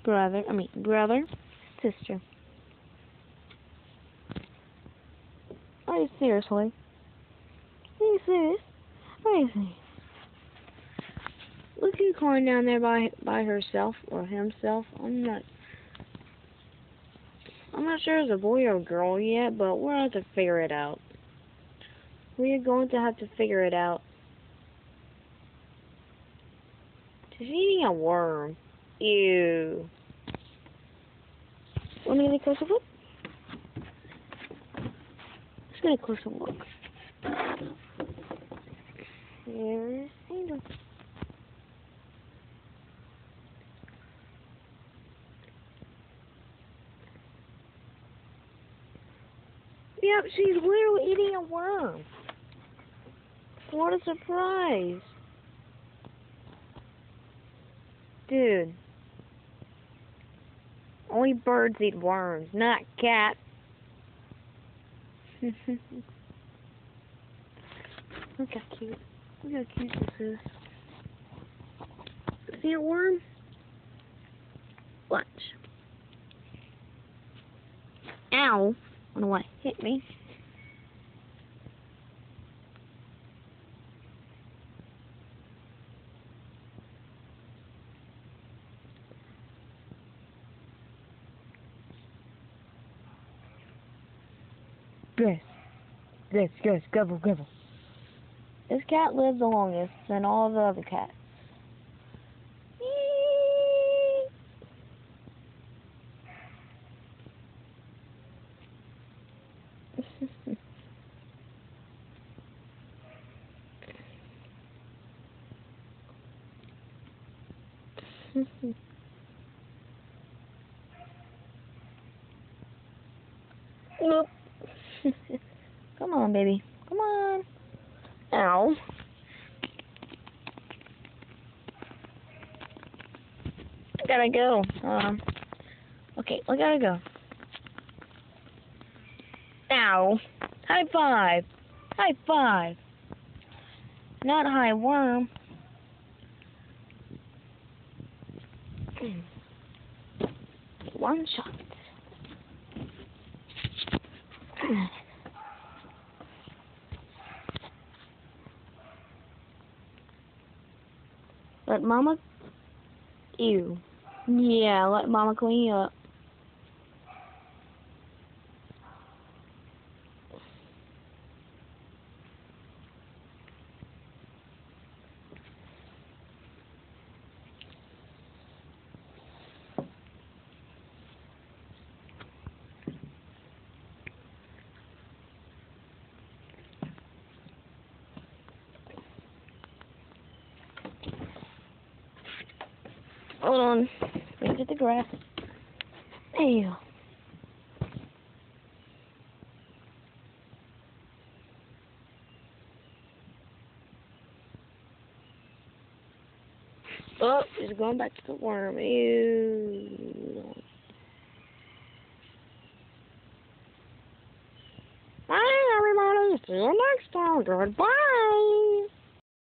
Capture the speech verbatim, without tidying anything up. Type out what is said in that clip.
brother, I mean, brother, sister. Are you seriously? Are you serious? Are you serious? Look at Unicorn down there by by herself or himself. I'm not. I'm not sure if it's a boy or a girl yet, but we'll have to figure it out. We are going to have to figure it out. She's eating a worm. Ew. Want me to get a closer look? Let's get a closer look. Here's Angel. Yep, she's literally eating a worm. What a surprise. Dude. Only birds eat worms, not cats. Look how cute. Look how cute this is. See a worm? Watch. Ow. I don't know why it hit me. Yes. Yes, yes, gobble, gobble. This cat lives the longest than all the other cats. Nope. Come on, baby. Come on. Ow. I gotta go. Um. Okay, I gotta go. Ow. High five. High five. Not high worm. One shot. Let Mama. Ew. Yeah, let Mama clean you up. Hold on. Let me get the grass. Ew. Oh, he's going back to the worm. Ew. Bye, everybody. See you next time. Goodbye.